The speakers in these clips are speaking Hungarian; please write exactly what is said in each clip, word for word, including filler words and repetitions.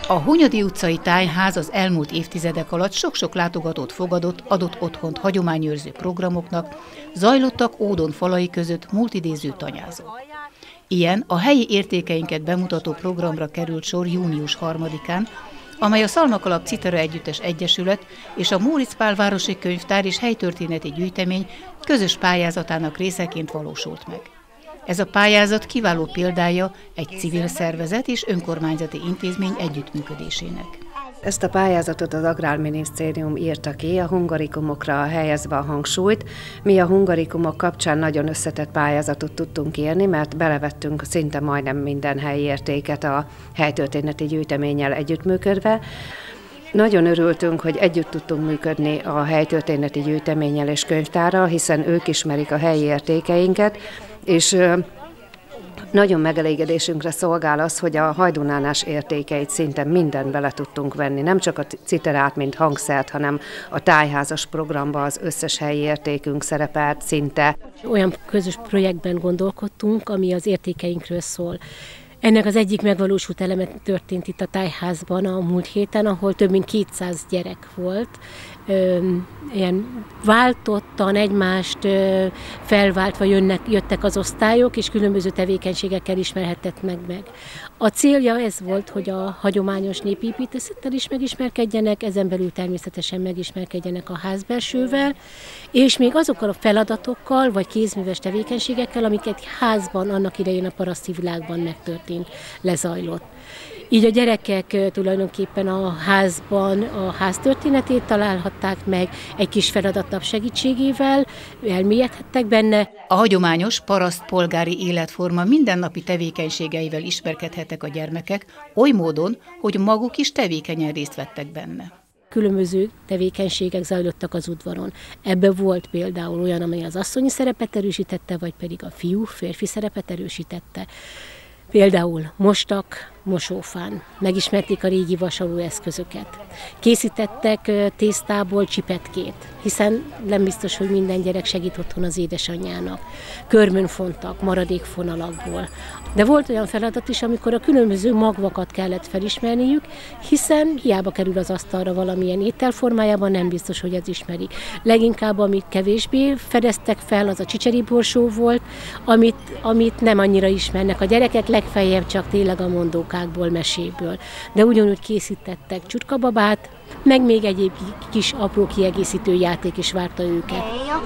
A Hunyadi utcai tájház az elmúlt évtizedek alatt sok-sok látogatót fogadott, adott otthont hagyományőrző programoknak, zajlottak ódon falai között multidéző tanyázók. Ilyen a helyi értékeinket bemutató programra került sor június harmadikán, amely a Szalmakalap Citera Együttes Egyesület és a Móricz Pál Városi Könyvtár és Helytörténeti Gyűjtemény közös pályázatának részeként valósult meg. Ez a pályázat kiváló példája egy civil szervezet és önkormányzati intézmény együttműködésének. Ezt a pályázatot az Agrárminisztérium írta ki, a hungarikumokra helyezve a hangsúlyt. Mi a hungarikumok kapcsán nagyon összetett pályázatot tudtunk írni, mert belevettünk szinte majdnem minden helyi értéket a helytörténeti gyűjteménnyel együttműködve. Nagyon örültünk, hogy együtt tudtunk működni a helytörténeti gyűjteménnyel és könyvtárral, hiszen ők ismerik a helyi értékeinket, és nagyon megelégedésünkre szolgál az, hogy a hajdunánás értékeit szinte mindent bele tudtunk venni. Nem csak a citerát, mint hangszert, hanem a tájházas programban az összes helyi értékünk szerepelt szinte. Olyan közös projektben gondolkodtunk, ami az értékeinkről szól. Ennek az egyik megvalósult eleme történt itt a tájházban a múlt héten, ahol több mint kétszáz gyerek volt. Ö, ilyen váltottan egymást ö, felváltva jönnek, jöttek az osztályok, és különböző tevékenységekkel ismerhetett meg meg. A célja ez volt, hogy a hagyományos népépítészettel is megismerkedjenek, ezen belül természetesen megismerkedjenek a házbelsővel, és még azokkal a feladatokkal, vagy kézműves tevékenységekkel, amiket házban annak idején a paraszti világban megtörtént, lezajlott. Így a gyerekek tulajdonképpen a házban a ház történetét találhatták meg, egy kis feladatnap segítségével, elmélyedhettek benne. A hagyományos paraszt-polgári életforma mindennapi tevékenységeivel ismerkedhettek a gyermekek, oly módon, hogy maguk is tevékenyen részt vettek benne. Különböző tevékenységek zajlottak az udvaron. Ebben volt például olyan, amely az asszonyi szerepet erősítette, vagy pedig a fiú, férfi szerepet erősítette. Például mostak mosófán, megismerték a régi vasaló eszközöket. Készítettek tésztából csipetkét, hiszen nem biztos, hogy minden gyerek segít otthon az édesanyjának. Körmön fontak, maradékfonalakból. De volt olyan feladat is, amikor a különböző magvakat kellett felismerniük, hiszen hiába kerül az asztalra valamilyen ételformájában, nem biztos, hogy ez ismeri. Leginkább, amit kevésbé fedeztek fel, az a csicseriborsó volt, amit, amit nem annyira ismernek a gyerekek, legfeljebb csak tényleg a mondókákból, meséből. De ugyanúgy készítettek csutkababát, meg még egyéb kis apró kiegészítő játék is várta őket.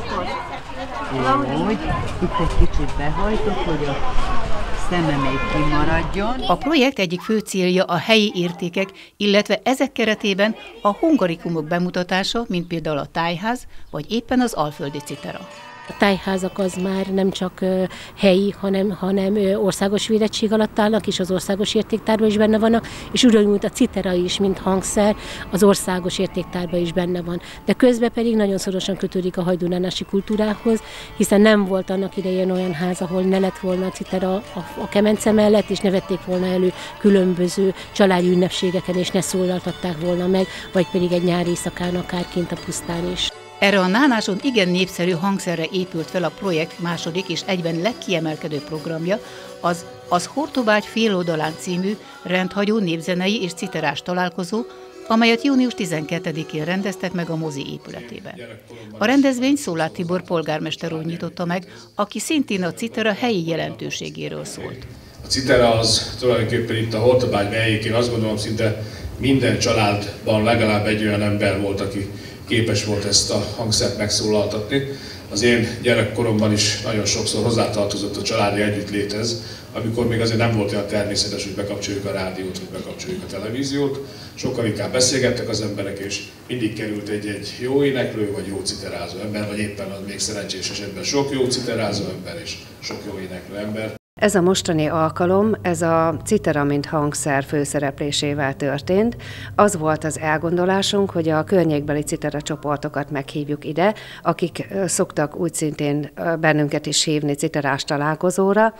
Úgy, itt egy kicsit behajtok, hogy a szeme még kimaradjon. A projekt egyik fő célja a helyi értékek, illetve ezek keretében a hungarikumok bemutatása, mint például a tájház, vagy éppen az alföldi citera. A tájházak az már nem csak helyi, hanem, hanem országos védettség alatt állnak, és az országos értéktárban is benne vannak, és ugyanúgy a citera is, mint hangszer, az országos értéktárban is benne van. De közben pedig nagyon szorosan kötődik a hajdunánási kultúrához, hiszen nem volt annak idején olyan ház, ahol ne lett volna a citera a, a kemence mellett, és ne vették volna elő különböző családi ünnepségeken, és ne szólaltatták volna meg, vagy pedig egy nyári éjszakán akárként a pusztán is. Erre a Nánáson igen népszerű hangszerre épült fel a projekt második és egyben legkiemelkedő programja, az az Hortobágy féloldalán című rendhagyó népzenei és citerás találkozó, amelyet június tizenkettedikén rendeztek meg a mozi épületében. A rendezvényt Szolát Tibor polgármester úr nyitotta meg, aki szintén a citera helyi jelentőségéről szólt. A citera az tulajdonképpen itt a Hortobágy melyékén azt gondolom szinte minden családban legalább egy olyan ember volt, aki képes volt ezt a hangszert megszólaltatni. Az én gyerekkoromban is nagyon sokszor hozzátartozott a családi együttléthez, amikor még azért nem volt olyan természetes, hogy bekapcsoljuk a rádiót, vagy bekapcsoljuk a televíziót. Sokkal inkább beszélgettek az emberek, és mindig került egy-egy jó éneklő, vagy jó citerázó ember, vagy éppen az még szerencsés esetben sok jó citerázó ember, és sok jó éneklő ember. Ez a mostani alkalom, ez a citera mint hangszer főszereplésével történt. Az volt az elgondolásunk, hogy a környékbeli citera csoportokat meghívjuk ide, akik szoktak úgy szintén bennünket is hívni citerás találkozóra.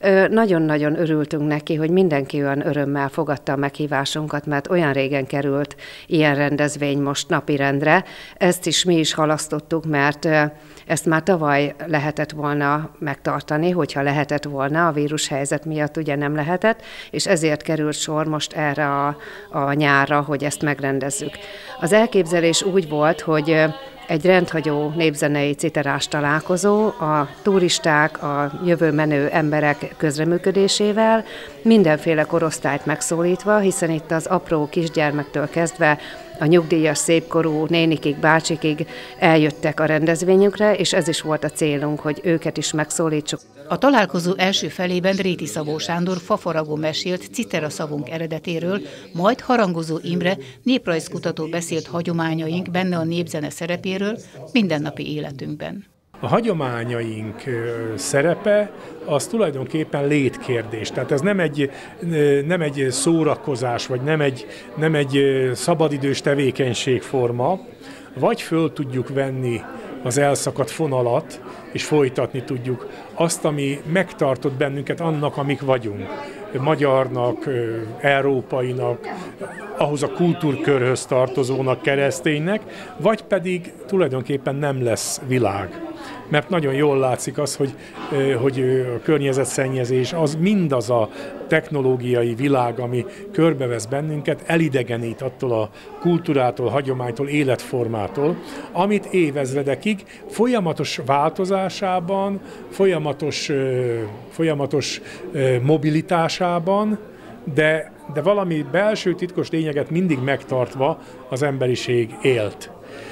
Nagyon-nagyon örültünk neki, hogy mindenki olyan örömmel fogadta a meghívásunkat, mert olyan régen került ilyen rendezvény most napirendre. Ezt is mi is halasztottuk, mert ezt már tavaly lehetett volna megtartani, hogyha lehetett volna, a vírushelyzet miatt ugye nem lehetett, és ezért került sor most erre a, a nyárra, hogy ezt megrendezzük. Az elképzelés úgy volt, hogy egy rendhagyó népzenei citerás találkozó a turisták, a jövő menő emberek közreműködésével, mindenféle korosztályt megszólítva, hiszen itt az apró kisgyermektől kezdve a nyugdíjas szépkorú nénikig, bácsikig eljöttek a rendezvényünkre, és ez is volt a célunk, hogy őket is megszólítsuk. A találkozó első felében Réti Szabó Sándor fafaragó mesélt citera szavunk eredetéről, majd Harangozó Imre néprajzkutató beszélt hagyományaink, benne a népzene szerepéről mindennapi életünkben. A hagyományaink szerepe az tulajdonképpen létkérdés. Tehát ez nem egy, nem egy szórakozás, vagy nem egy, nem egy szabadidős tevékenységforma, vagy föl tudjuk venni az elszakadt fonalat, és folytatni tudjuk azt, ami megtartott bennünket annak, amik vagyunk. Magyarnak, európainak, ahhoz a kultúrkörhöz tartozónak, kereszténynek, vagy pedig tulajdonképpen nem lesz világ. Mert nagyon jól látszik az, hogy, hogy a környezetszennyezés az mindaz a technológiai világ, ami körbevesz bennünket, elidegenít attól a kultúrától, hagyománytól, életformától, amit évezredekig folyamatos változásában, folyamatos, folyamatos mobilitásában, de, de valami belső titkos lényeget mindig megtartva az emberiség élt.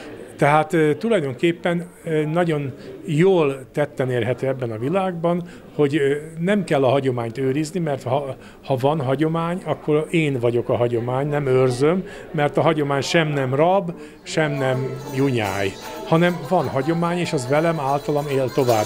Tehát tulajdonképpen nagyon jól tetten érhető ebben a világban, hogy nem kell a hagyományt őrizni, mert ha, ha van hagyomány, akkor én vagyok a hagyomány, nem őrzöm, mert a hagyomány sem nem rab, sem nem junyáj, hanem van hagyomány, és az velem, általam él tovább.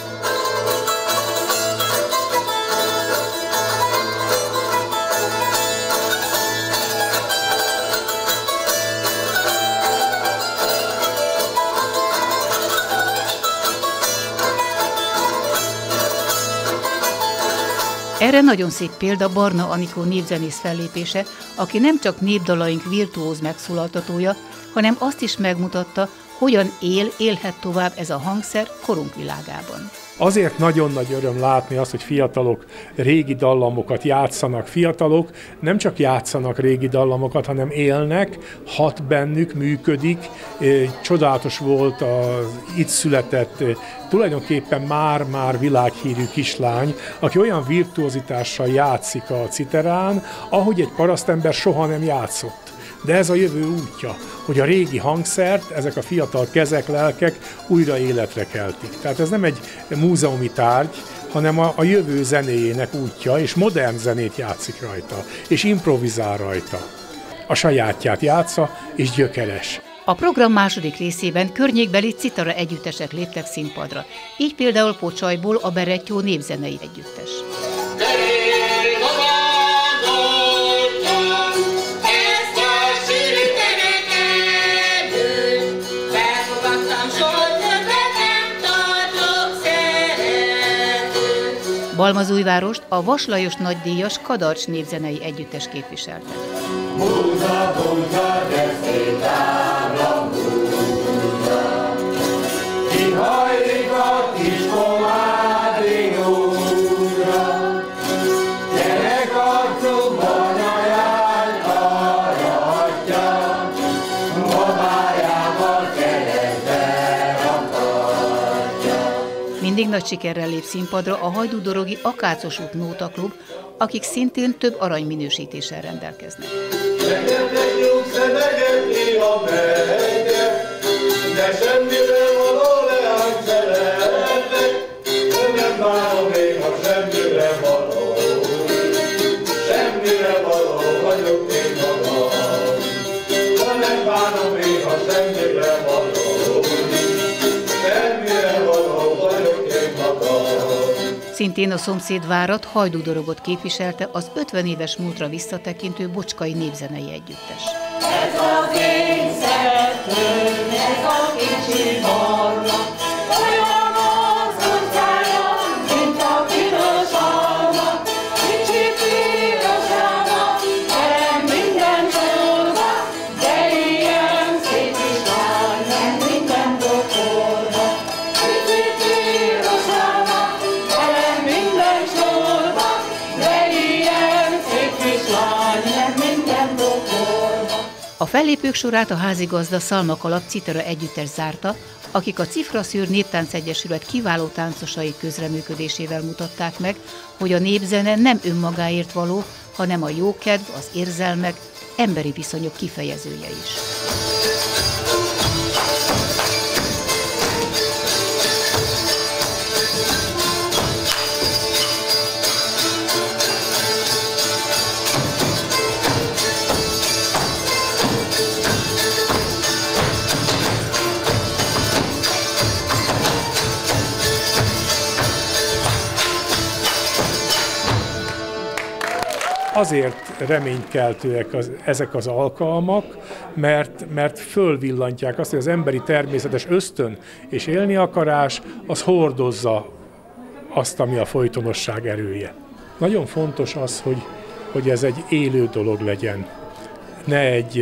Erre nagyon szép példa Barna Anikó népzenész fellépése, aki nem csak népdalaink virtuóz megszólaltatója, hanem azt is megmutatta, hogyan él, élhet tovább ez a hangszer korunk világában. Azért nagyon nagy öröm látni azt, hogy fiatalok régi dallamokat játszanak. Fiatalok nem csak játszanak régi dallamokat, hanem élnek, hat bennük, működik. Csodálatos volt az itt született, tulajdonképpen már-már világhírű kislány, aki olyan virtuozitással játszik a citerán, ahogy egy parasztember soha nem játszott. De ez a jövő útja, hogy a régi hangszert, ezek a fiatal kezek, lelkek újra életre keltik. Tehát ez nem egy múzeumi tárgy, hanem a, a jövő zenéjének útja, és modern zenét játszik rajta, és improvizál rajta. A sajátját játsza, és gyökeres. A program második részében környékbeli citara együttesek léptek színpadra. Így például Pocsajból a Berettyó népzenei együttes. Balmazújvárost a Vas Lajos nagydíjas Kadarcs népzenei együttes képviselte. Búza, búza, de szétára búza, kihajlik a kis komádi úra, gyerek arcú banyaján arra adja, babájával keresztbe akarja. Mindig nagy sikerrel lép színpadra a hajdúdorogi Akácos út Nótaklub, akik szintén több aranyminősítéssel rendelkeznek. De semmire való leány szeretnek, nem bánom én, ha semmire való, semmire való vagyok én magam, ha nem bánom én, ha semmire való, semmire való vagyok én magam. Szintén a szomszédvárat hajdúdorogot képviselte az ötven éves múltra visszatekintő Bocskai népzenei együttes. Ez az én szeretőm, ez a kicsi barna, olyan az utcája, mint a piros alma, fellépők sorát a házigazda Szalmakalap Citera együttes zárta, akik a Cifraszűr Néptáncegyesület kiváló táncosai közreműködésével mutatták meg, hogy a népzene nem önmagáért való, hanem a jókedv, az érzelmek, emberi viszonyok kifejezője is. Azért reménykeltőek az, ezek az alkalmak, mert, mert fölvillantják azt, hogy az emberi természetes ösztön és élni akarás, az hordozza azt, ami a folytonosság erője. Nagyon fontos az, hogy, hogy ez egy élő dolog legyen, ne egy,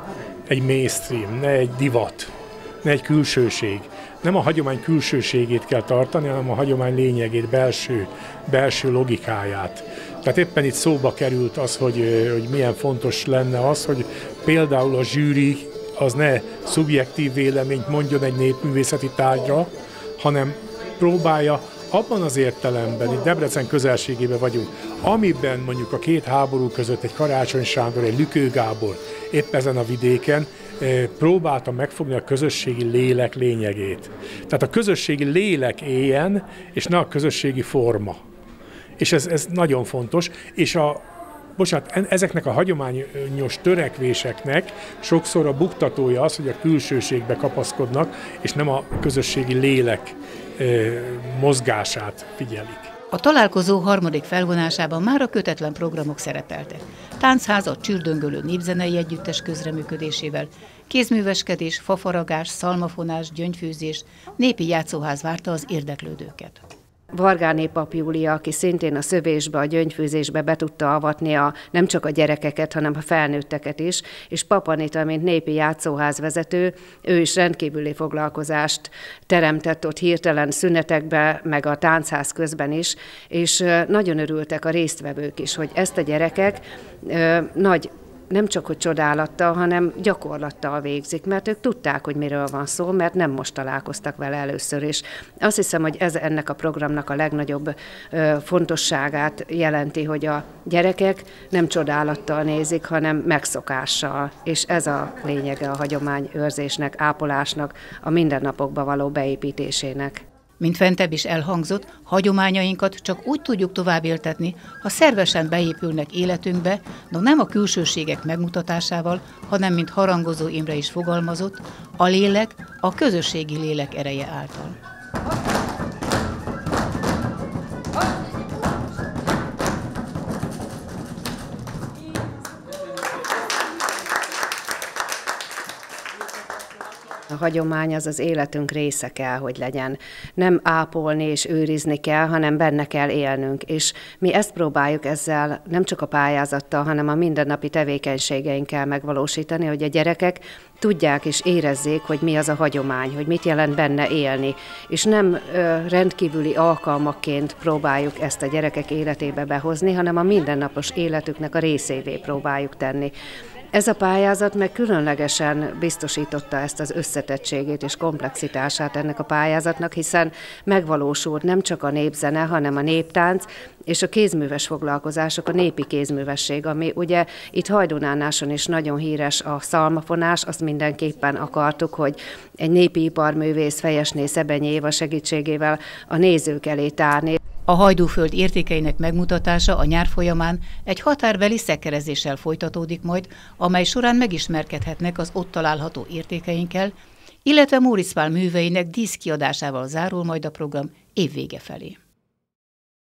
egy mainstream, ne egy divat, ne egy külsőség. Nem a hagyomány külsőségét kell tartani, hanem a hagyomány lényegét, belső, belső logikáját. Tehát éppen itt szóba került az, hogy, hogy milyen fontos lenne az, hogy például a zsűri az ne szubjektív véleményt mondjon egy népművészeti tárgyra, hanem próbálja abban az értelemben, itt Debrecen közelségében vagyunk, amiben mondjuk a két háború között egy Karácsony Sándor, egy Lükő Gábor épp ezen a vidéken próbálta megfogni a közösségi lélek lényegét. Tehát a közösségi lélek éljen, és ne a közösségi forma. És ez, ez nagyon fontos, és a, bocsánat, ezeknek a hagyományos törekvéseknek sokszor a buktatója az, hogy a külsőségbe kapaszkodnak, és nem a közösségi lélek e, mozgását figyelik. A találkozó harmadik felvonásában már a kötetlen programok szerepeltek. Táncháza, csürdöngölő népzenei együttes közreműködésével, kézműveskedés, fafaragás, szalmafonás, gyöngyfőzés, népi játszóház várta az érdeklődőket. Vargáné Pap Júlia, aki szintén a szövésbe, a gyöngyfőzésbe be tudta avatni a, nem csak a gyerekeket, hanem a felnőtteket is, és Pap Anita, mint népi játszóház vezető, ő is rendkívüli foglalkozást teremtett ott hirtelen szünetekbe, meg a táncház közben is, és nagyon örültek a résztvevők is, hogy ezt a gyerekek ö, nagy nem csak hogy csodálattal, hanem gyakorlattal végzik, mert ők tudták, hogy miről van szó, mert nem most találkoztak vele először is. Azt hiszem, hogy ez ennek a programnak a legnagyobb ö, fontosságát jelenti, hogy a gyerekek nem csodálattal nézik, hanem megszokással, és ez a lényege a hagyományőrzésnek, ápolásnak, a mindennapokba való beépítésének. Mint fentebb is elhangzott, hagyományainkat csak úgy tudjuk továbbéltetni, ha szervesen beépülnek életünkbe, de nem a külsőségek megmutatásával, hanem mint Harangozó Imre is fogalmazott, a lélek, a közösségi lélek ereje által. A hagyomány az az életünk része kell, hogy legyen. Nem ápolni és őrizni kell, hanem benne kell élnünk. És mi ezt próbáljuk ezzel nem csak a pályázattal, hanem a mindennapi tevékenységeinkkel megvalósítani, hogy a gyerekek tudják és érezzék, hogy mi az a hagyomány, hogy mit jelent benne élni. És nem ö, rendkívüli alkalmakként próbáljuk ezt a gyerekek életébe behozni, hanem a mindennapos életüknek a részévé próbáljuk tenni. Ez a pályázat meg különlegesen biztosította ezt az összetettségét és komplexitását ennek a pályázatnak, hiszen megvalósult nem csak a népzene, hanem a néptánc és a kézműves foglalkozások, a népi kézművesség, ami ugye itt Hajdúnánáson is nagyon híres a szalmafonás, azt mindenképpen akartuk, hogy egy népi iparművész Fejesné Szebenyi Éva segítségével a nézők elé tárni. A Hajdúföld értékeinek megmutatása a nyár folyamán egy határbeli szekkerezéssel folytatódik majd, amely során megismerkedhetnek az ott található értékeinkkel, illetve Móricz Pál műveinek díszkiadásával zárul majd a program évvége felé.